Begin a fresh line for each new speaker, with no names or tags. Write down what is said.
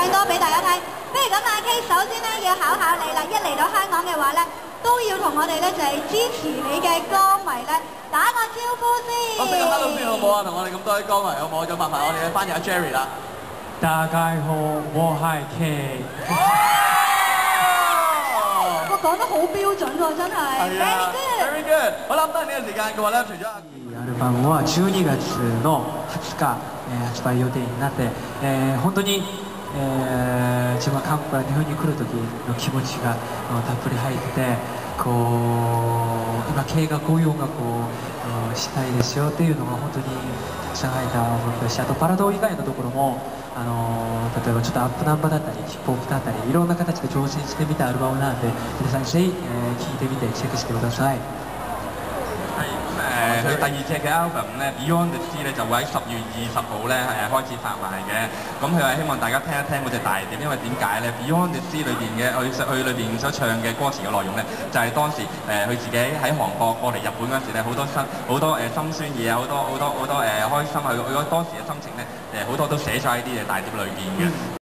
唱歌俾大家聽。不如咁阿 K， 首先咧要考考你啦，一嚟到香港嘅話咧，都要同我哋咧就係支持你嘅歌迷咧打個招呼先。
我 say 個 hello 先好唔好啊？同我哋咁多啲歌迷好唔好？就麻煩我哋嘅翻譯阿 Jerry 啦。
大家好，我係 K。
我講得好標準喎，真係。
係啊 ，very good。好啦，咁當然呢個時間嘅話咧，除咗
アルバムは12月の20日、発売予定になって、本当に、自分は韓国から日本に来る時の気持ちがたっぷり入ってこう今 K がこういう音楽をしたいですよっていうのが本当にたくさん入った音楽だし、あとバラード以外のところも例えばちょっとアップナンバーだったりヒップホップだったりいろんな形で挑戦してみたアルバムなんで皆さんぜひ聴いてみてチェックしてください。
佢第二隻嘅 album 咧 Beyond the Sea 咧就會喺10月20號咧開始發賣嘅，咁佢係希望大家聽一聽嗰隻大碟，因為點解咧 Beyond the Sea 裏邊嘅佢裏邊所唱嘅歌詞嘅內容咧，就係當時佢自己喺韓國過嚟日本嗰時咧，好多心酸嘢啊，好多開心啊，佢當時嘅心情咧好多都寫咗喺啲大碟裏邊嘅。